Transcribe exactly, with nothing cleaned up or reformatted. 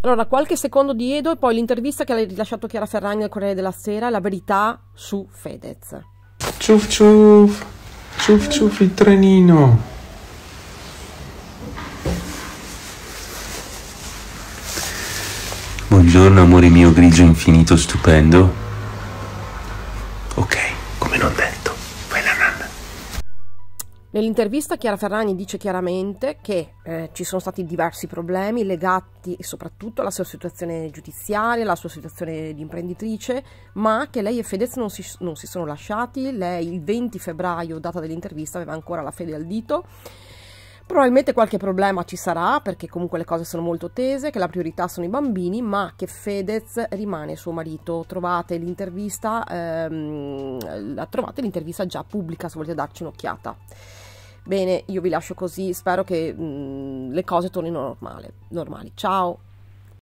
Allora, qualche secondo di Edo e poi l'intervista che ha rilasciato Chiara Ferragni al Corriere della Sera, la verità su Fedez. Ciuf ciuf, ciuf ciuf il trenino. Buongiorno amore mio grigio infinito stupendo. Ok, come non detto, fai la nanna. Nell'intervista Chiara Ferragni dice chiaramente che eh, ci sono stati diversi problemi legati soprattutto alla sua situazione giudiziaria, alla sua situazione di imprenditrice, ma che lei e Fedez non si, non si sono lasciati. Lei il venti febbraio, data dell'intervista, aveva ancora la fede al dito. Probabilmente qualche problema ci sarà, perché comunque le cose sono molto tese, che la priorità sono i bambini, ma che Fedez rimane suo marito. Trovate l'intervista, ehm, trovate l'intervista già pubblica se volete darci un'occhiata. Bene, io vi lascio così, spero che mh, le cose tornino normale, normali. Ciao!